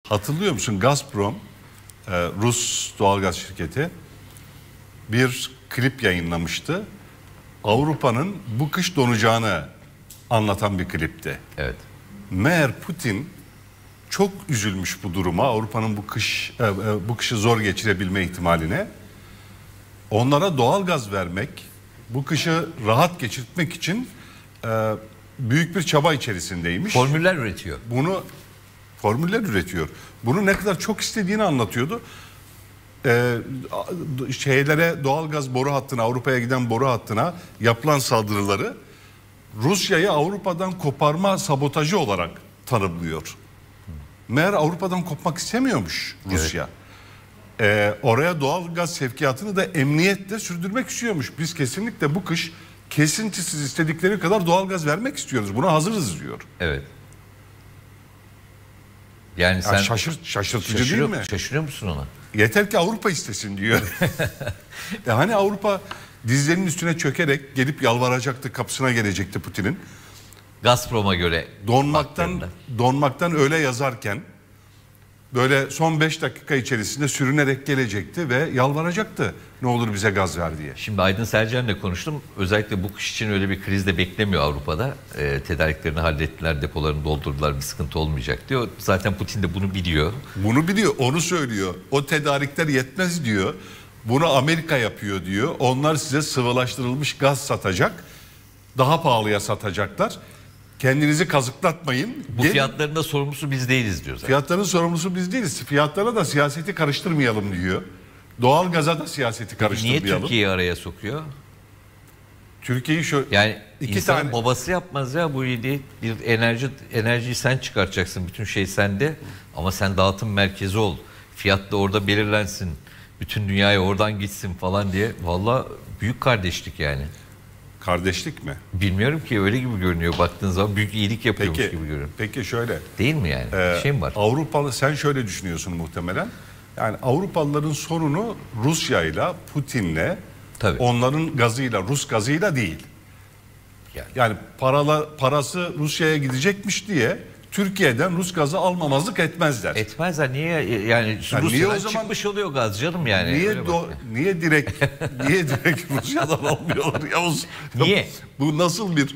Hatırlıyor musun? Gazprom, Rus doğalgaz şirketi bir klip yayınlamıştı. Avrupa'nın bu kış donacağını anlatan bir klipti. Evet. Meğer Putin çok üzülmüş bu duruma, Avrupa'nın bu kışı zor geçirebilme ihtimaline. Onlara doğalgaz vermek, bu kışı rahat geçirtmek için büyük bir çaba içerisindeymiş. Formüller üretiyor. Formüller üretiyor. Bunu ne kadar çok istediğini anlatıyordu. Doğalgaz boru hattına, Avrupa'ya giden boru hattına yapılan saldırıları Rusya'yı Avrupa'dan koparma sabotajı olarak tanımlıyor. Meğer Avrupa'dan kopmak istemiyormuş Rusya. Evet. Oraya doğalgaz sevkiyatını da emniyetle sürdürmek istiyormuş. Biz kesinlikle bu kış kesintisiz istedikleri kadar doğalgaz vermek istiyoruz. Buna hazırız diyor. Evet. Yani sen şaşırtıcı değil mi? Şaşırıyor musun ona? Yeter ki Avrupa istesin diyor. Hani Avrupa dizlerinin üstüne çökerek gelip yalvaracaktı, kapısına gelecekti Putin'in. Gazprom'a göre donmaktan öyle yazarken böyle son 5 dakika içerisinde sürünerek gelecekti ve yalvaracaktı. Ne olur bize gaz ver diye. Şimdi Aydın Sercan'la konuştum. Özellikle bu kış için öyle bir kriz de beklemiyor Avrupa'da. Tedariklerini hallettiler, depolarını doldurdular, bir sıkıntı olmayacak diyor. Zaten Putin de bunu biliyor. Bunu biliyor, onu söylüyor. O tedarikler yetmez diyor. Bunu Amerika yapıyor diyor. Onlar size sıvılaştırılmış gaz satacak. Daha pahalıya satacaklar. Kendinizi kazıklatmayın. Bu fiyatların da sorumlusu biz değiliz diyor zaten. Fiyatların sorumlusu biz değiliz. Fiyatlara da siyaseti karıştırmayalım diyor. Doğalgaza da siyaseti karıştırmayalım. Niye Türkiye'yi araya sokuyor? Türkiye'yi şöyle... Yani insanın babası yapmaz ya bu iyiliği. Bir enerjiyi sen çıkartacaksın. Bütün şey sende. Ama sen dağıtım merkezi ol. Fiyat da orada belirlensin. Bütün dünyaya oradan gitsin falan diye. Vallahi büyük kardeşlik yani. Kardeşlik mi? Bilmiyorum ki, öyle gibi görünüyor baktığın zaman, büyük iyilik yapıyormuş gibi görünüyor. Peki şöyle. Değil mi yani? Bir şey mi var? Avrupalı, sen şöyle düşünüyorsun muhtemelen. Yani Avrupalıların sorunu Rusya'yla, Putin'le, onların gazıyla, Rus gazıyla değil. Yani parası Rusya'ya gidecekmiş diye Türkiye'den Rus gazı almamazlık etmezler. Etmezler. Niye? Yani Rusya'dan çıkmış oluyor gaz canım yani. Niye direkt Rusya'dan almıyorlar Yavuz? Niye? Bu nasıl bir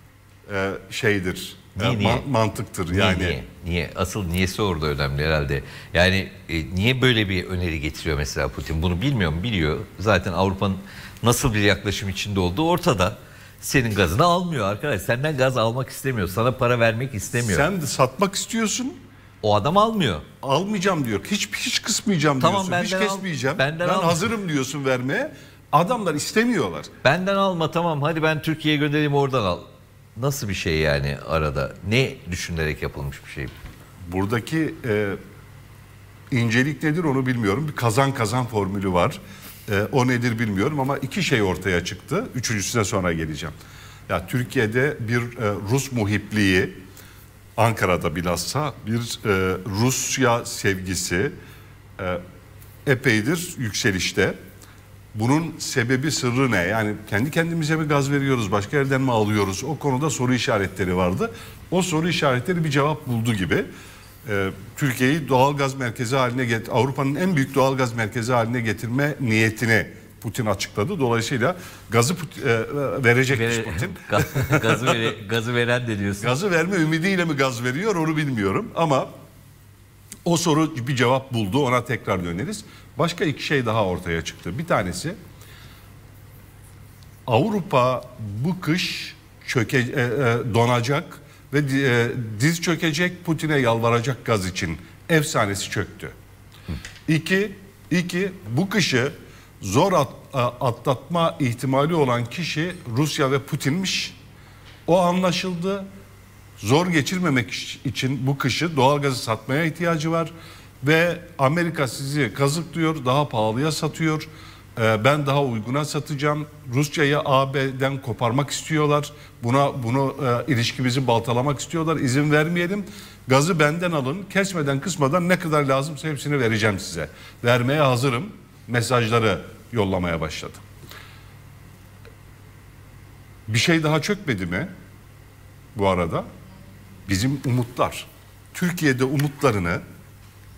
şeydir? Niye? Mantıktır yani. Niye? Asıl niyesi orada önemli herhalde. Yani niye böyle bir öneri getiriyor mesela Putin? Bunu bilmiyor mu? Biliyor. Zaten Avrupa'nın nasıl bir yaklaşım içinde olduğu ortada. Senin gazını almıyor arkadaş. Senden gaz almak istemiyor. Sana para vermek istemiyor. Sen de satmak istiyorsun. O adam almıyor. Almayacağım diyor. Hiç kısmayacağım diyorsun. Hiç kesmeyeceğim. Ben hazırım diyorsun vermeye. Adamlar istemiyorlar. Benden alma, tamam, hadi ben Türkiye'ye göndereyim, oradan al. Nasıl bir şey yani arada? Ne düşünülerek yapılmış bir şey? Buradaki incelik nedir onu bilmiyorum. Bir kazan formülü var. O nedir bilmiyorum ama iki şey ortaya çıktı. Üçüncüsüne sonra geleceğim. Ya Türkiye'de bir Rus muhipliği, Ankara'da bilhassa bir Rusya sevgisi epeydir yükselişte. Bunun sebebi, sırrı ne? Yani kendi kendimize mi gaz veriyoruz, başka yerden mi alıyoruz? O konuda soru işaretleri vardı. O soru işaretleri bir cevap buldu gibi. Türkiye'yi doğalgaz merkezi haline Avrupa'nın en büyük doğalgaz merkezi haline getirme niyetini Putin açıkladı. Dolayısıyla gazı verecekmiş Putin. Gazı veren de diyorsun. Gazı verme ümidiyle mi gaz veriyor onu bilmiyorum ama o soru bir cevap buldu, ona tekrar döneriz. Başka iki şey daha ortaya çıktı. Bir tanesi, Avrupa bu kış donacak ve diz çökecek, Putin'e yalvaracak gaz için. Efsanesi çöktü. İki, bu kışı zor atlatma ihtimali olan kişi Rusya ve Putin'miş. O anlaşıldı. Zor geçirmemek için bu kışı doğalgazı satmaya ihtiyacı var. Ve Amerika sizi kazıklıyor, daha pahalıya satıyor. Ben daha uyguna satacağım. Rusya'yı AB'den koparmak istiyorlar. Bunu ilişkimizi baltalamak istiyorlar. İzin vermeyelim. Gazı benden alın. Kesmeden kısmadan ne kadar lazımsa hepsini vereceğim size. Vermeye hazırım. Mesajları yollamaya başladı. Bir şey daha çökmedi mi? Bu arada bizim umutlar. Türkiye'de umutlarını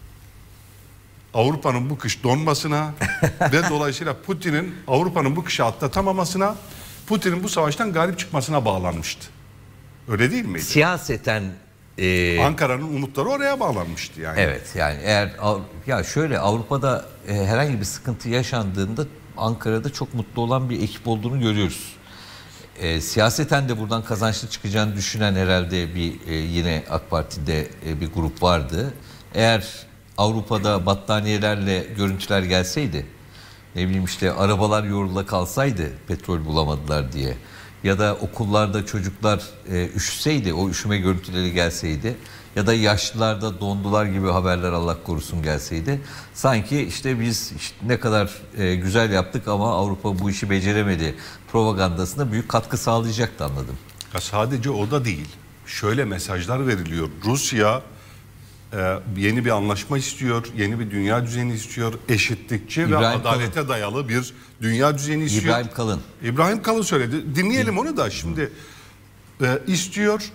Avrupa'nın bu kış donmasına ve dolayısıyla Putin'in Avrupa'nın bu kışı atlatamamasına, Putin'in bu savaştan galip çıkmasına bağlanmıştı. Öyle değil miydi? Siyaseten Ankara'nın umutları oraya bağlanmıştı yani. evet, yani eğer ya şöyle Avrupa'da herhangi bir sıkıntı yaşandığında Ankara'da çok mutlu olan bir ekip olduğunu görüyoruz. Siyaseten de buradan kazançlı çıkacağını düşünen herhalde bir yine AK Parti'de bir grup vardı. Eğer Avrupa'da battaniyelerle görüntüler gelseydi, ne bileyim işte arabalar yolda kalsaydı petrol bulamadılar diye, ya da okullarda çocuklar üşüseydi, o üşüme görüntüleri gelseydi, ya da yaşlılarda dondular gibi haberler Allah korusun gelseydi, sanki işte biz işte ne kadar güzel yaptık ama Avrupa bu işi beceremedi propagandasına büyük katkı sağlayacaktı, anladım. Ya sadece o da değil. Şöyle mesajlar veriliyor. Rusya yeni bir anlaşma istiyor, yeni bir dünya düzeni istiyor, eşitlikçi ve adalete dayalı bir dünya düzeni istiyor. İbrahim Kalın. İbrahim Kalın söyledi. Dinleyelim onu da şimdi. İstiyor.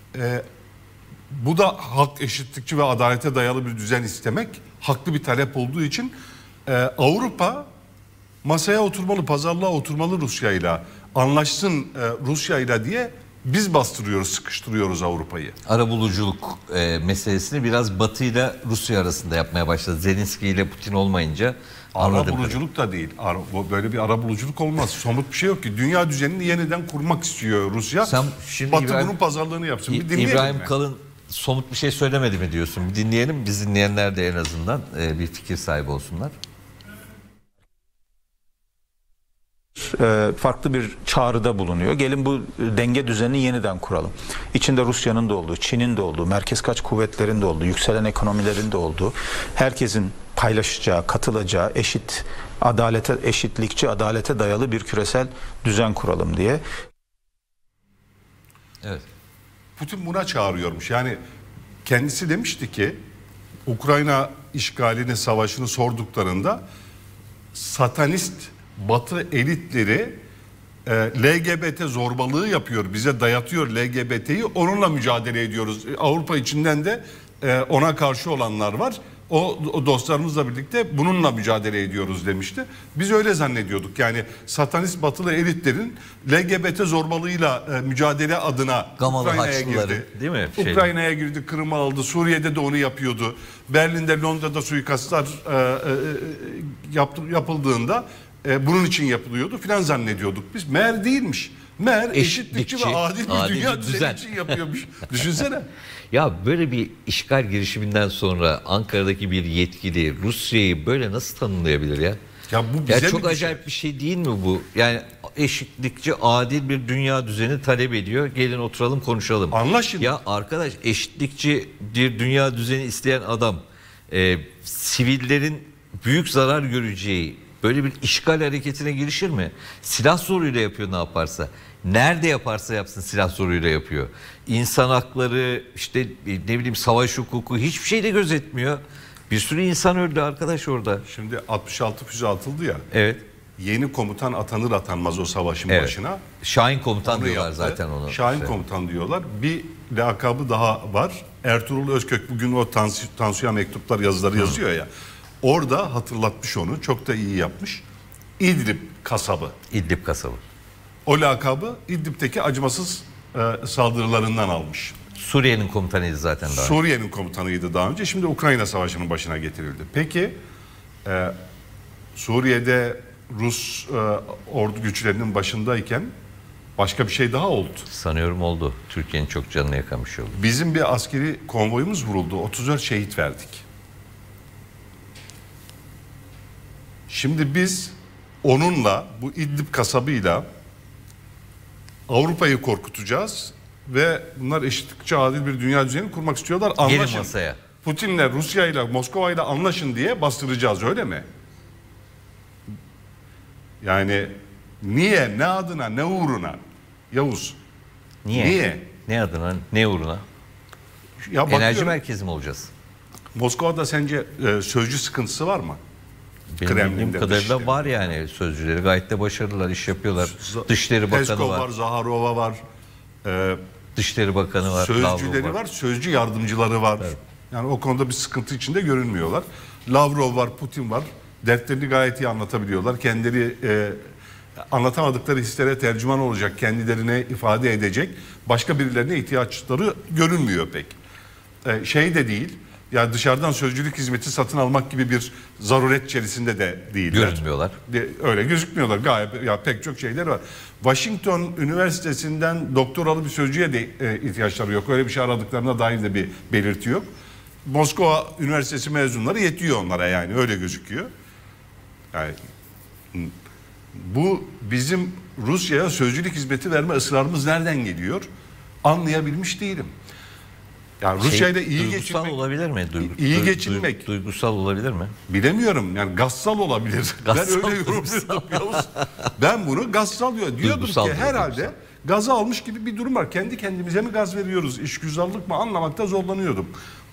Bu da hak, eşitlikçi ve adalete dayalı bir düzen istemek haklı bir talep olduğu için Avrupa masaya oturmalı, pazarlığa oturmalı Rusya'yla, anlaşsın Rusya'yla diye biz bastırıyoruz, sıkıştırıyoruz Avrupa'yı. Arabuluculuk meselesini biraz Batı ile Rusya arasında yapmaya başladı. Zelenski ile Putin olmayınca. Arabuluculuk da değil. Böyle bir arabuluculuk olmaz. Somut bir şey yok ki. Dünya düzenini yeniden kurmak istiyor Rusya. Sen şimdi Batı bunun pazarlığını yapsın. Bir dinleyelim İbrahim mi? Kalın somut bir şey söylemedi mi diyorsun? Bir dinleyelim. Biz dinleyenler de en azından bir fikir sahibi olsunlar. Farklı bir çağrıda bulunuyor. Gelin bu denge düzenini yeniden kuralım. İçinde Rusya'nın da olduğu, Çin'in de olduğu, merkez kaç kuvvetlerin de olduğu, yükselen ekonomilerin de olduğu, herkesin paylaşacağı, katılacağı, eşitlikçi, adalete dayalı bir küresel düzen kuralım diye. Evet. Putin buna çağırıyormuş. Yani kendisi demişti ki Ukrayna işgalini, savaşını sorduklarında satanist Batı elitleri LGBT zorbalığı yapıyor, bize dayatıyor LGBT'yi, onunla mücadele ediyoruz. Avrupa içinden de ona karşı olanlar var. O dostlarımızla birlikte bununla mücadele ediyoruz demişti. Biz öyle zannediyorduk. Yani satanist batılı elitlerin LGBT zorbalığıyla mücadele adına Ukrayna'ya girdi. Değil mi? Ukrayna'ya girdi, Kırım'ı aldı. Suriye'de de onu yapıyordu. Berlin'de, Londra'da suikastlar yapıldığında bunun için yapılıyordu filan zannediyorduk biz. Meğer değilmiş. Meğer eşitlikçi ve adil bir dünya düzeni için yapıyormuş. Düşünsene. Ya böyle bir işgal girişiminden sonra Ankara'daki bir yetkili Rusya'yı böyle nasıl tanımlayabilir ya? Ya bu bize çok acayip bir şey değil mi bu? Yani eşitlikçi, adil bir dünya düzeni talep ediyor. Gelin oturalım konuşalım. Anlaşın. Ya arkadaş, eşitlikçi bir dünya düzeni isteyen adam sivillerin büyük zarar göreceği böyle bir işgal hareketine girişir mi? Silah zoruyla yapıyor ne yaparsa. Nerede yaparsa yapsın silah zoruyla yapıyor. İnsan hakları, işte ne bileyim savaş hukuku, hiçbir şey de gözetmiyor. Bir sürü insan öldü arkadaş orada. Şimdi 66 füze atıldı ya. Evet. Yeni komutan atanır atanmaz o savaşın başına. Şahin komutan Onu diyorlar yaptı. zaten onu. Şahin komutan diyorlar. Bir lakabı daha var. Ertuğrul Özkök bugün o Tansu'ya mektuplar, yazıları yazıyor ya. Orada hatırlatmış onu. Çok da iyi yapmış. İdlib kasabı. İdlib kasabı. O lakabı İdlib'teki acımasız saldırılarından almış. Suriye'nin komutanıydı zaten daha. Suriye'nin komutanıydı daha önce. Şimdi Ukrayna Savaşı'nın başına getirildi. Peki Suriye'de Rus ordu güçlerinin başındayken başka bir şey daha oldu. Sanıyorum oldu. Türkiye'nin çok canını yakan bir şey oldu. Bizim bir askeri konvoyumuz vuruldu. 34 şehit verdik. Şimdi biz onunla, bu İdlib kasabıyla Avrupa'yı korkutacağız ve bunlar eşitlikçi, adil bir dünya düzeni kurmak istiyorlar. Anlaşın. Gelin masaya. Putin'le, Rusya'yla, Moskova'yla anlaşın diye bastıracağız, öyle mi? Yani niye, ne adına, ne uğruna? Yavuz. Niye? Ne adına, ne uğruna? Ya enerji merkezi mi olacağız? Moskova'da sence sözcü sıkıntısı var mı? Benim bildiğim kadarıyla var yani, sözcüleri gayet de başarılılar, iş yapıyorlar. Dışişleri Bakanı Peskov var. Zaharova var. Dışişleri Bakanı var. Sözcüleri var, sözcü yardımcıları var. Evet. Yani o konuda bir sıkıntı içinde görünmüyorlar. Lavrov var, Putin var. Dertlerini gayet iyi anlatabiliyorlar. Kendileri anlatamadıkları hislere tercüman olacak, kendilerine ifade edecek başka birilerine ihtiyaçları görünmüyor pek. Şey de değil, yani dışarıdan sözcülük hizmeti satın almak gibi bir zaruret içerisinde de değiller. Görünmüyorlar. Öyle gözükmüyorlar. Gayet ya pek çok şeyler var. Washington Üniversitesi'nden doktoralı bir sözcüye de ihtiyaçları yok. Öyle bir şey aradıklarına dair de bir belirti yok. Moskova Üniversitesi mezunları yetiyor onlara, yani öyle gözüküyor. Yani bu bizim Rusya'ya sözcülük hizmeti verme ısrarımız nereden geliyor? Anlayabilmiş değilim. Yani Rusya ile iyi duygusal geçinmek olabilir mi? iyi geçinmek Duygusal olabilir mi? bilemiyorum. Yani gassal olabilir. Gassal, ben öyle yorumluyorum Yavuz. Ben bunu gassal diyordum Duygusal, ki herhalde duygusal. gazı almış gibi bir durum var. Kendi kendimize mi gaz veriyoruz? İşgüzarlık mı? Anlamakta zorlanıyordum.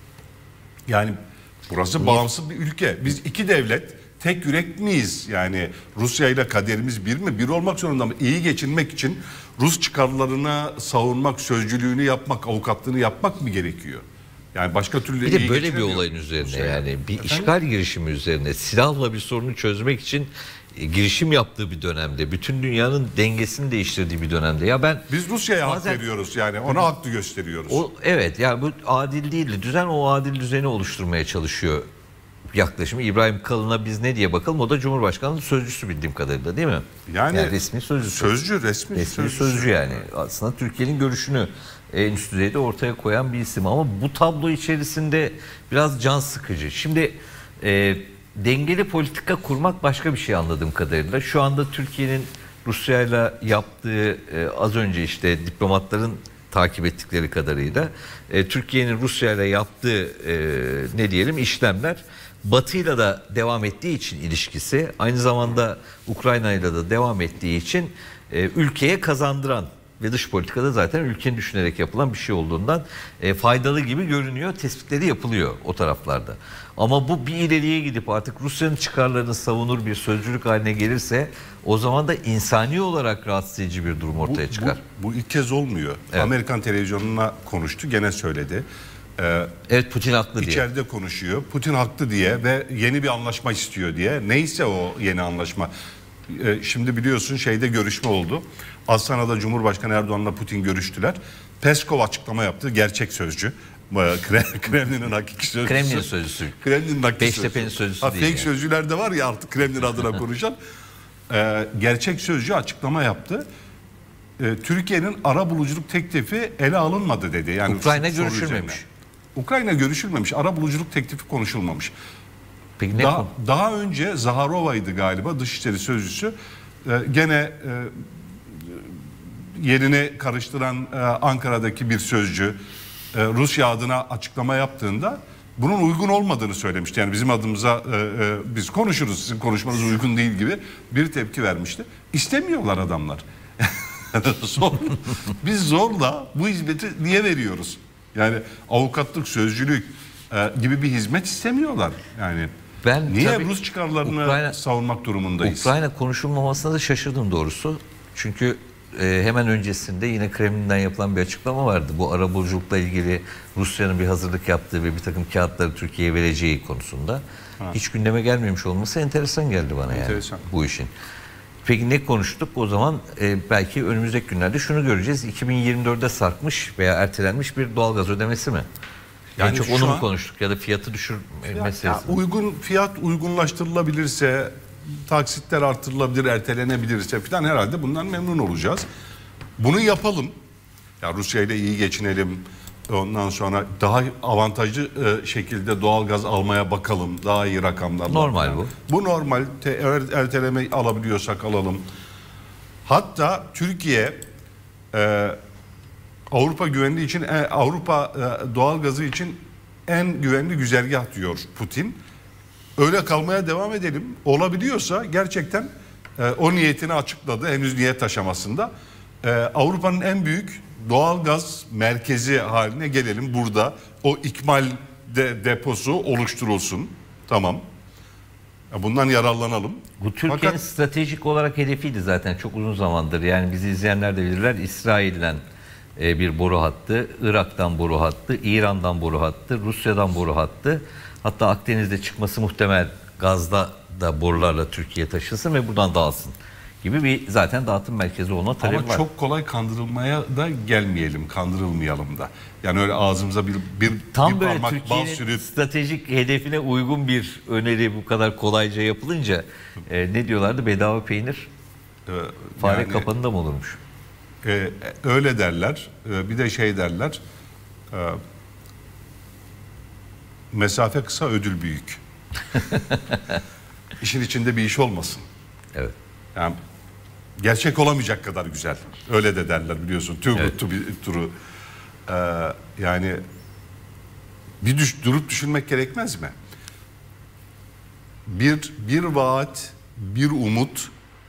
Yani burası bağımsız bir ülke. Biz iki devlet, tek yürek miyiz? Yani Rusya ile kaderimiz bir mi? Bir olmak zorunda mı? İyi geçinmek için Rus çıkarlarına savunmak, sözcülüğünü yapmak, avukatlığını yapmak mı gerekiyor? Yani başka türlü Bir de iyi böyle bir geçinemiyor olayın üzerine Rusya. yani bir işgal girişimi üzerine silahla bir sorunu çözmek için girişim yaptığı bir dönemde, bütün dünyanın dengesini değiştirdiği bir dönemde. Ya ben Biz Rusya'ya hak bazen- veriyoruz, yani ona haklı gösteriyoruz. evet, yani bu adil değildi. Düzen o adil düzeni oluşturmaya çalışıyor yaklaşımı. İbrahim Kalın'a biz ne diye bakalım? O da Cumhurbaşkanı'nın sözcüsü bildiğim kadarıyla, değil mi? Yani resmi sözcüsü. Sözcü, resmi Sözcü yani. Aslında Türkiye'nin görüşünü en üst düzeyde ortaya koyan bir isim. Ama bu tablo içerisinde biraz can sıkıcı. Şimdi dengeli politika kurmak başka bir şey anladığım kadarıyla. Şu anda Türkiye'nin Rusya'yla yaptığı az önce işte diplomatların takip ettikleri kadarıyla Türkiye'nin Rusya'yla yaptığı ne diyelim işlemler Batı'yla da devam ettiği için ilişkisi, aynı zamanda Ukrayna'yla da devam ettiği için ülkeye kazandıran ve dış politikada zaten ülkenin düşünerek yapılan bir şey olduğundan faydalı gibi görünüyor. Tespitleri yapılıyor o taraflarda. Ama bu bir ileriye gidip artık Rusya'nın çıkarlarını savunur bir sözcülük haline gelirse o zaman da insani olarak rahatsız edici bir durum ortaya çıkar. Bu ilk kez olmuyor. Evet. Amerikan televizyonuna konuştu, gene söyledi. Evet, Putin haklı diye. İçeride konuşuyor. Putin haklı diye ve yeni bir anlaşma istiyor diye. Neyse o yeni anlaşma. Şimdi biliyorsun şeyde görüşme oldu. Astana'da Cumhurbaşkanı Erdoğan'la Putin görüştüler. Peskov açıklama yaptı. Gerçek sözcü. Kremlin'in hakiki sözcüsü. Kremlin sözcüsü. Kremlin'in hakiki Beştepe'nin sözcüsü değil Fake yani. sözcüler de var ya artık Kremlin adına konuşan. Gerçek sözcü açıklama yaptı. Türkiye'nin arabuluculuk teklifi ele alınmadı dedi. Yani Ukrayna soru görüşülmemiş. üzerine. Ukrayna görüşülmemiş. Arabuluculuk teklifi konuşulmamış. Peki ne Daha önce Zaharova'ydı galiba Dışişleri Sözcüsü. Gene yerini karıştıran Ankara'daki bir sözcü Rusya adına açıklama yaptığında bunun uygun olmadığını söylemişti. Yani bizim adımıza biz konuşuruz, sizin konuşmanız uygun değil gibi bir tepki vermişti. İstemiyorlar adamlar. Biz zorla bu hizmeti niye veriyoruz? Yani avukatlık, sözcülük gibi bir hizmet istemiyorlar. Yani niye Rus çıkarlarını savunmak durumundayız? Ukrayna konuşulmamasına da şaşırdım doğrusu. Çünkü hemen öncesinde yine Kremlin'den yapılan bir açıklama vardı. Bu arabuluculukla ilgili Rusya'nın bir hazırlık yaptığı ve bir takım kağıtları Türkiye'ye vereceği konusunda hiç gündeme gelmemiş olması enteresan geldi bana yani bu işin. Peki ne konuştuk? O zaman belki önümüzdeki günlerde şunu göreceğiz. 2024'de sarkmış veya ertelenmiş bir doğalgaz ödemesi mi? Yani çok onu mu konuştuk ya da fiyatı düşürme meselesi mi? Uygun fiyat uygunlaştırılabilirse, taksitler artırılabilir, ertelenebilirse falan herhalde bundan memnun olacağız. Bunu yapalım. Ya Rusya ile iyi geçinelim. Ondan sonra daha avantajlı şekilde doğalgaz almaya bakalım. Daha iyi rakamlarla. Normal bu. Bu normal. Erteleme alabiliyorsak alalım. Hatta Türkiye Avrupa güvenliği için, Avrupa doğalgazı için en güvenli güzergah diyor Putin. Öyle kalmaya devam edelim. Olabiliyorsa gerçekten o niyetini açıkladı. Henüz niyet aşamasında. Avrupa'nın en büyük doğalgaz merkezi haline gelelim. Burada o ikmal deposu oluşturulsun. Tamam. Bundan yararlanalım. Bu Türkiye'nin stratejik olarak hedefiydi zaten çok uzun zamandır. Yani bizi izleyenler de bilirler. İsrail'den bir boru hattı, Irak'tan boru hattı, İran'dan boru hattı, Rusya'dan boru hattı. Hatta Akdeniz'de çıkması muhtemel, gazda da borularla Türkiye taşısın ve buradan dağılsın gibi bir zaten dağıtım merkezi olma talebi var. Ama çok kolay kandırılmaya da gelmeyelim, kandırılmayalım da. Yani öyle ağzımıza bir Tam bir böyle parmak bal Türkiye'nin sürüp stratejik hedefine uygun bir öneri bu kadar kolayca yapılınca ne diyorlardı? Bedava peynir fare yani, kapanında mı olurmuş? öyle derler. Bir de şey derler. Mesafe kısa, ödül büyük. İşin içinde bir iş olmasın. Evet. Yani gerçek olamayacak kadar güzel. Öyle de derler, biliyorsun. Too good to be true. Yani durup düşünmek gerekmez mi? Bir vaat, bir umut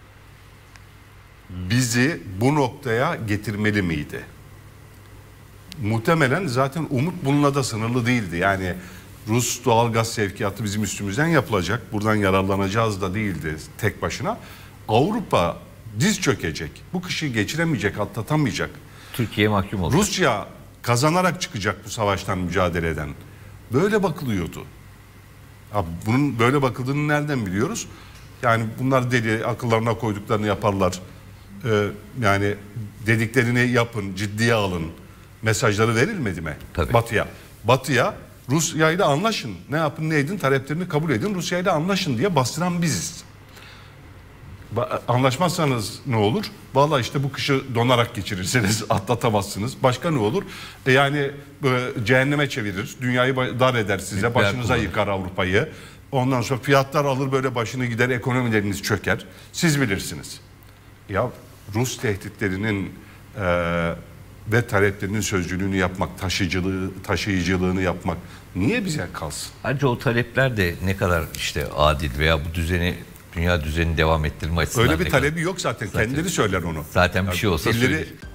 bizi bu noktaya getirmeli miydi? Muhtemelen zaten umut bununla da sınırlı değildi. Yani Rus doğalgaz sevkiyatı bizim üstümüzden yapılacak, buradan yararlanacağız da değildi tek başına. Avrupa diz çökecek, bu kışı geçiremeyecek, atlatamayacak. Türkiye mahkum olacak. Rusya kazanarak çıkacak bu savaştan mücadeleden. Böyle bakılıyordu. Abi bunun böyle bakıldığını nereden biliyoruz? Yani bunlar deli, akıllarına koyduklarını yaparlar. Yani dediklerini yapın, ciddiye alın mesajları verilmedi mi? Tabii. Batı'ya Rusya ile anlaşın. Ne yapın ne edin, taleplerini kabul edin. Rusya ile anlaşın diye bastıran biziz. Anlaşmazsanız ne olur? Vallahi işte bu kışı donarak geçirirsiniz, atlatamazsınız. Başka ne olur? Yani cehenneme çevirir, dünyayı dar eder size, Nükleer başınıza kullanır. yıkar Avrupa'yı. Ondan sonra fiyatlar alır böyle başını gider, ekonomileriniz çöker. Siz bilirsiniz. Ya Rus tehditlerinin ve taleplerinin sözcülüğünü yapmak, taşıyıcılığını yapmak niye bize kalsın? Ayrıca o talepler de ne kadar işte adil veya bu düzeni, dünya düzenini devam ettirme açısından Öyle bir ne kadar- talebi yok zaten. Kendileri söyler onu. Zaten bir şey olsa dilleri, söyler.